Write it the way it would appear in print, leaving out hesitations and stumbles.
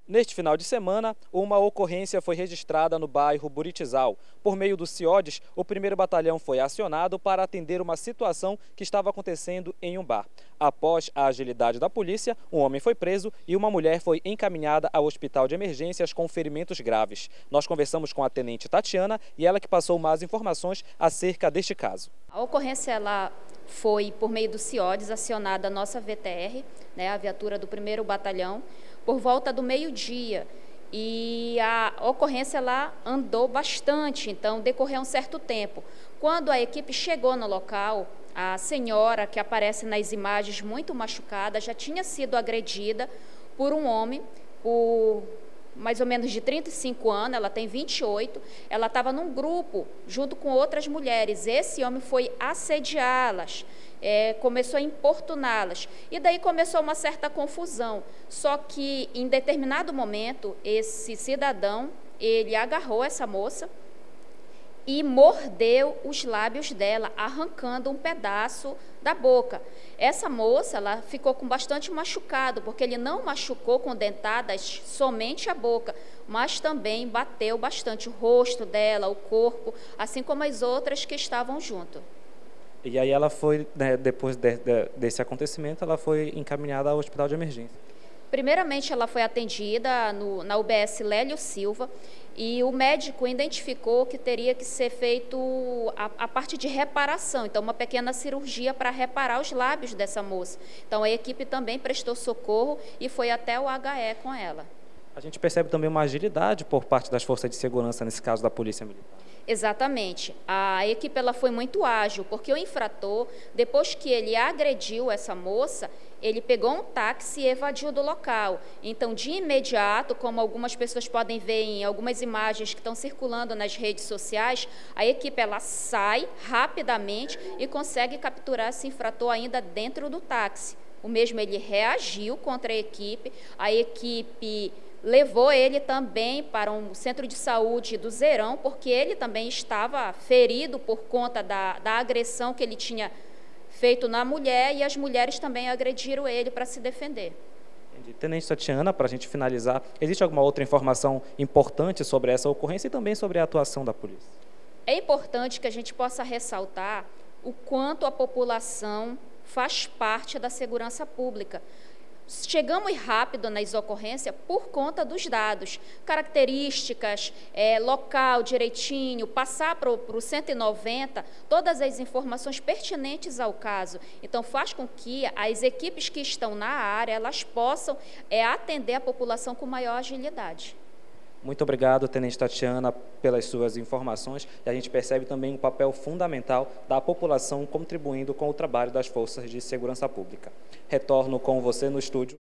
Neste final de semana, uma ocorrência foi registrada no bairro Buritizal. Por meio do CIODES, o 1º Batalhão foi acionado para atender uma situação que estava acontecendo em um bar. Após a agilidade da polícia, um homem foi preso e uma mulher foi encaminhada ao hospital de emergências com ferimentos graves. Nós conversamos com a tenente Tatiana e ela que passou mais informações acerca deste caso. A ocorrência ela foi, por meio do CIODES, acionada a nossa VTR, a viatura do 1º Batalhão, por volta do meio-dia. E a ocorrência lá andou bastante, então decorreu um certo tempo. Quando a equipe chegou no local, a senhora, que aparece nas imagens muito machucada, já tinha sido agredida por um homem, por mais ou menos de 35 anos, ela tem 28, ela estava num grupo junto com outras mulheres. Esse homem foi assediá-las, começou a importuná-las, e daí começou uma certa confusão. Só que, em determinado momento, esse cidadão, ele agarrou essa moça e mordeu os lábios dela, arrancando um pedaço da boca. Essa moça, ela ficou com bastante machucado, porque ele não machucou com dentadas somente a boca, mas também bateu bastante o rosto dela, o corpo, assim como as outras que estavam junto. E aí ela foi, depois desse acontecimento, ela foi encaminhada ao hospital de emergência. Primeiramente, ela foi atendida na UBS Lélio Silva e o médico identificou que teria que ser feito a parte de reparação, então uma pequena cirurgia para reparar os lábios dessa moça. Então a equipe também prestou socorro e foi até o HE com ela. A gente percebe também uma agilidade por parte das forças de segurança, nesse caso da Polícia Militar. Exatamente. A equipe ela foi muito ágil, porque o infrator, depois que ele agrediu essa moça, ele pegou um táxi e evadiu do local. Então, de imediato, como algumas pessoas podem ver em algumas imagens que estão circulando nas redes sociais, a equipe ela sai rapidamente e consegue capturar esse infrator ainda dentro do táxi. O mesmo ele reagiu contra a equipe levou ele também para um centro de saúde do Zerão, porque ele também estava ferido por conta da agressão que ele tinha feito na mulher, e as mulheres também agrediram ele para se defender. Entendi. Tenente Tatiana, para a gente finalizar, existe alguma outra informação importante sobre essa ocorrência e também sobre a atuação da polícia? É importante que a gente possa ressaltar o quanto a população faz parte da segurança pública. Chegamos rápido nas ocorrências por conta dos dados, características, local direitinho, passar para o 190, todas as informações pertinentes ao caso. Então, faz com que as equipes que estão na área, elas possam atender a população com maior agilidade. Muito obrigado, Tenente Tatiana, pelas suas informações. E a gente percebe também um papel fundamental da população contribuindo com o trabalho das forças de segurança pública. Retorno com você no estúdio.